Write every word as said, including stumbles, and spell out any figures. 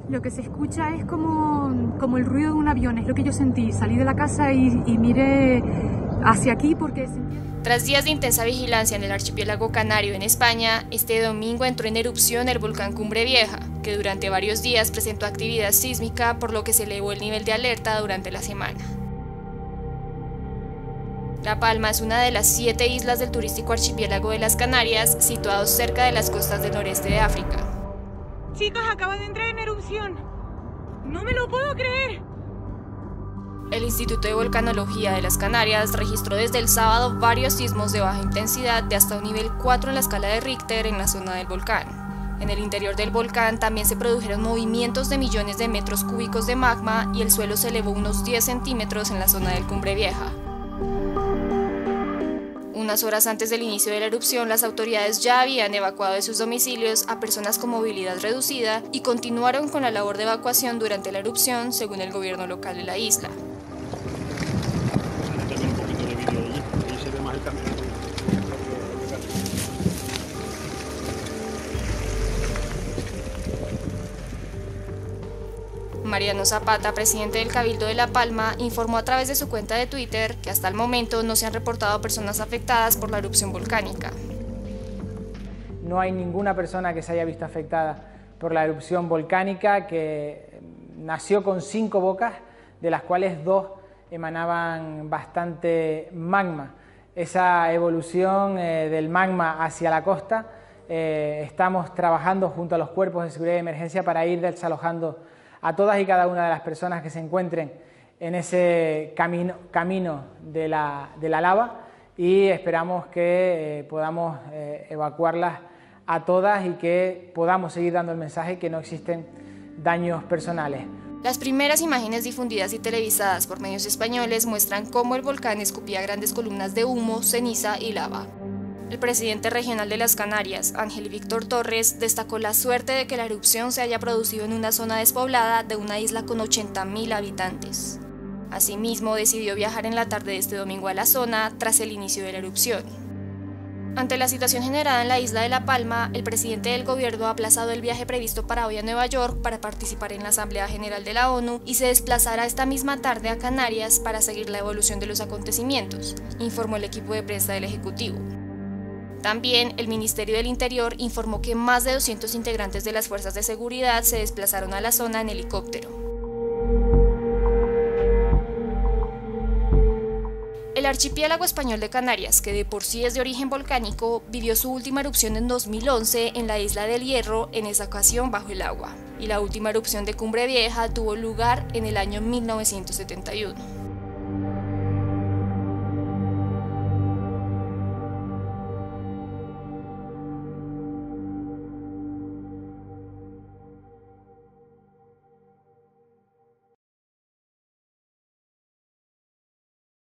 Lo que se escucha es como, como el ruido de un avión, es lo que yo sentí. Salí de la casa y, y miré hacia aquí porque sentía... Tras días de intensa vigilancia en el archipiélago canario en España, este domingo entró en erupción el volcán Cumbre Vieja, que durante varios días presentó actividad sísmica, por lo que se elevó el nivel de alerta durante la semana. La Palma es una de las siete islas del turístico archipiélago de las Canarias, situados cerca de las costas del noreste de África. Chicos, acaba de entrar en erupción. ¡No me lo puedo creer! El Instituto de Volcanología de las Canarias registró desde el sábado varios sismos de baja intensidad de hasta un nivel cuatro en la escala de Richter en la zona del volcán. En el interior del volcán también se produjeron movimientos de millones de metros cúbicos de magma y el suelo se elevó unos diez centímetros en la zona del Cumbre Vieja. Unas horas antes del inicio de la erupción, las autoridades ya habían evacuado de sus domicilios a personas con movilidad reducida y continuaron con la labor de evacuación durante la erupción, según el gobierno local de la isla. Mariano Zapata, presidente del Cabildo de La Palma, informó a través de su cuenta de Twitter que hasta el momento no se han reportado personas afectadas por la erupción volcánica. No hay ninguna persona que se haya visto afectada por la erupción volcánica, que nació con cinco bocas, de las cuales dos emanaban bastante magma. Esa evolución eh, del magma hacia la costa, eh, estamos trabajando junto a los cuerpos de seguridad y emergencia para ir desalojando a todas y cada una de las personas que se encuentren en ese camino, camino de, la, de la lava, y esperamos que eh, podamos eh, evacuarlas a todas y que podamos seguir dando el mensaje que no existen daños personales. Las primeras imágenes difundidas y televisadas por medios españoles muestran cómo el volcán escupía grandes columnas de humo, ceniza y lava. El presidente regional de las Canarias, Ángel Víctor Torres, destacó la suerte de que la erupción se haya producido en una zona despoblada de una isla con ochenta mil habitantes. Asimismo, decidió viajar en la tarde de este domingo a la zona tras el inicio de la erupción. Ante la situación generada en la isla de La Palma, el presidente del gobierno ha aplazado el viaje previsto para hoy a Nueva York para participar en la Asamblea General de la ONU y se desplazará esta misma tarde a Canarias para seguir la evolución de los acontecimientos, informó el equipo de prensa del Ejecutivo. También, el Ministerio del Interior informó que más de doscientos integrantes de las fuerzas de seguridad se desplazaron a la zona en helicóptero. El archipiélago español de Canarias, que de por sí es de origen volcánico, vivió su última erupción en dos mil once en la isla del Hierro, en esa ocasión bajo el agua, y la última erupción de Cumbre Vieja tuvo lugar en el año mil novecientos setenta y uno.